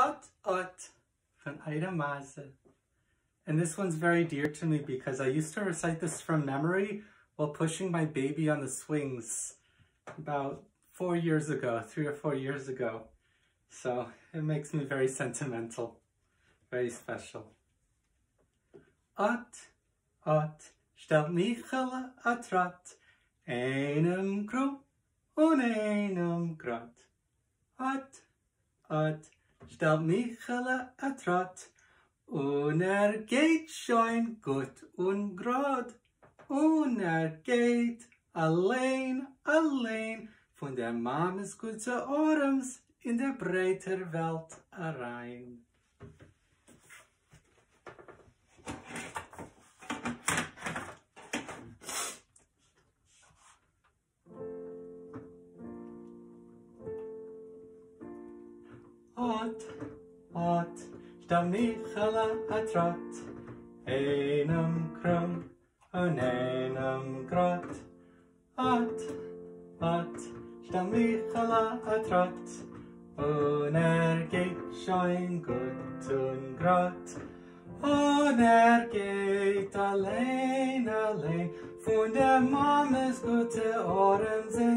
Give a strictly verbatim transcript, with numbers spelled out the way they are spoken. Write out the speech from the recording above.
Ot Ot von Ida Maze. And this one's very dear to me because I used to recite this from memory while pushing my baby on the swings about four years ago, three or four years ago. So it makes me very sentimental, very special. Ot Ot stelt Michele a trot, einem krumm und einem grad. Ot Ot stelt Michele a trot, und er geht schon gut und grad. Und er geht allein, allein von der Mames gute Orms in der breiter Welt herein. Ot, Ot, stel Michele a trot, einem krumm und einem grad. Ot, Ot, stel Michele a trot, und er geht schon gut und grad. Und er geht allein, allein von der Mames gute Ohren sind